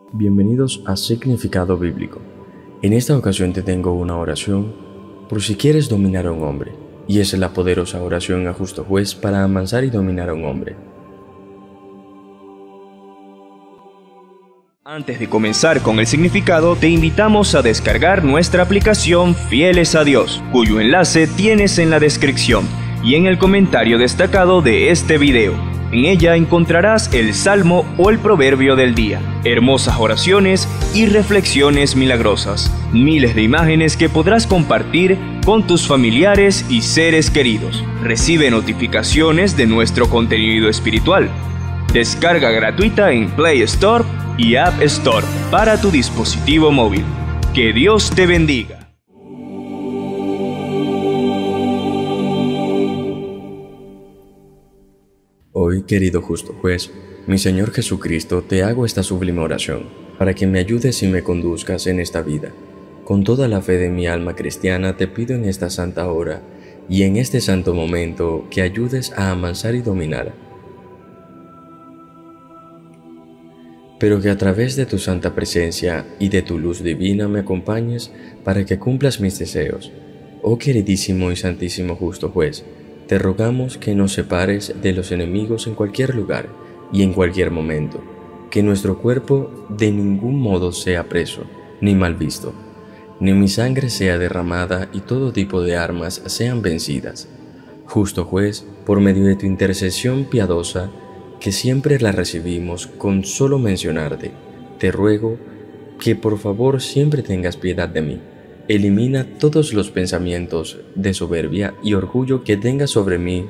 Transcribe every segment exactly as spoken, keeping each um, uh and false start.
Bienvenidos a Significado Bíblico. En esta ocasión te tengo una oración por si quieres dominar a un hombre, y es la poderosa oración a justo juez para amansar y dominar a un hombre. Antes de comenzar con el significado, te invitamos a descargar nuestra aplicación Fieles a Dios, cuyo enlace tienes en la descripción y en el comentario destacado de este video. En ella encontrarás el salmo o el proverbio del día, hermosas oraciones y reflexiones milagrosas, miles de imágenes que podrás compartir con tus familiares y seres queridos. Recibe notificaciones de nuestro contenido espiritual. Descarga gratuita en Play Store y App Store para tu dispositivo móvil. Que Dios te bendiga. Hoy, querido justo juez, mi Señor Jesucristo, te hago esta sublime oración, para que me ayudes y me conduzcas en esta vida. Con toda la fe de mi alma cristiana te pido en esta santa hora y en este santo momento que ayudes a amansar y dominar, pero que a través de tu santa presencia y de tu luz divina me acompañes para que cumplas mis deseos. Oh queridísimo y santísimo justo juez, te rogamos que nos separes de los enemigos en cualquier lugar y en cualquier momento, que nuestro cuerpo de ningún modo sea preso, ni mal visto, ni mi sangre sea derramada y todo tipo de armas sean vencidas. Justo juez, por medio de tu intercesión piadosa, que siempre la recibimos con solo mencionarte, te ruego que por favor siempre tengas piedad de mí. Elimina todos los pensamientos de soberbia y orgullo que tengas sobre mí.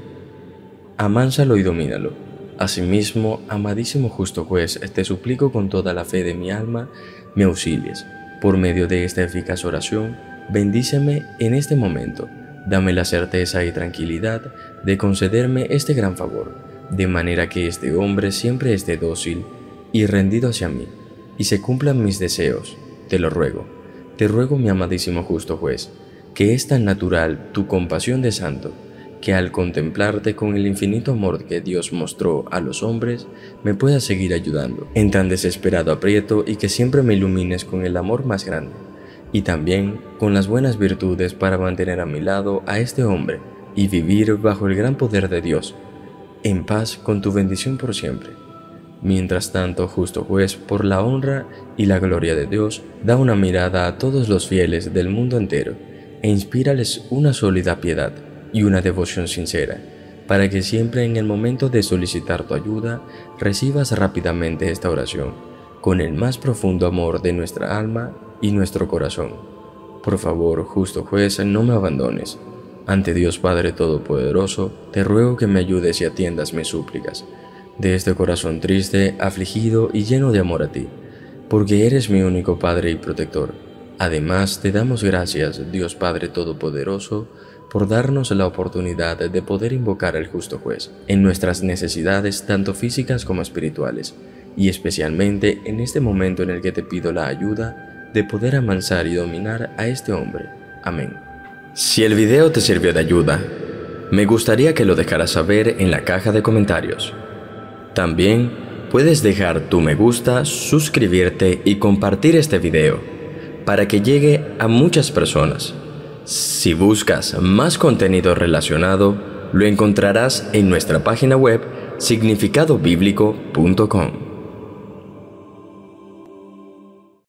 Amánsalo y domínalo. Asimismo, amadísimo justo juez, te suplico con toda la fe de mi alma, me auxilies. Por medio de esta eficaz oración, bendíceme en este momento. Dame la certeza y tranquilidad de concederme este gran favor, de manera que este hombre siempre esté dócil y rendido hacia mí, y se cumplan mis deseos. Te lo ruego. Te ruego, mi amadísimo justo juez, que es tan natural tu compasión de santo, que al contemplarte con el infinito amor que Dios mostró a los hombres, me puedas seguir ayudando en tan desesperado aprieto y que siempre me ilumines con el amor más grande, y también con las buenas virtudes para mantener a mi lado a este hombre y vivir bajo el gran poder de Dios, en paz con tu bendición por siempre. Mientras tanto, justo juez, por la honra y la gloria de Dios, da una mirada a todos los fieles del mundo entero e inspírales una sólida piedad y una devoción sincera, para que siempre en el momento de solicitar tu ayuda, recibas rápidamente esta oración, con el más profundo amor de nuestra alma y nuestro corazón. Por favor, justo juez, no me abandones. Ante Dios Padre Todopoderoso, te ruego que me ayudes y atiendas mis súplicas, de este corazón triste, afligido y lleno de amor a ti, porque eres mi único Padre y protector. Además, te damos gracias, Dios Padre Todopoderoso, por darnos la oportunidad de poder invocar al justo juez en nuestras necesidades tanto físicas como espirituales, y especialmente en este momento en el que te pido la ayuda de poder amansar y dominar a este hombre. Amén. Si el video te sirvió de ayuda, me gustaría que lo dejaras saber en la caja de comentarios. También puedes dejar tu me gusta, suscribirte y compartir este video para que llegue a muchas personas. Si buscas más contenido relacionado, lo encontrarás en nuestra página web significado bíblico punto com.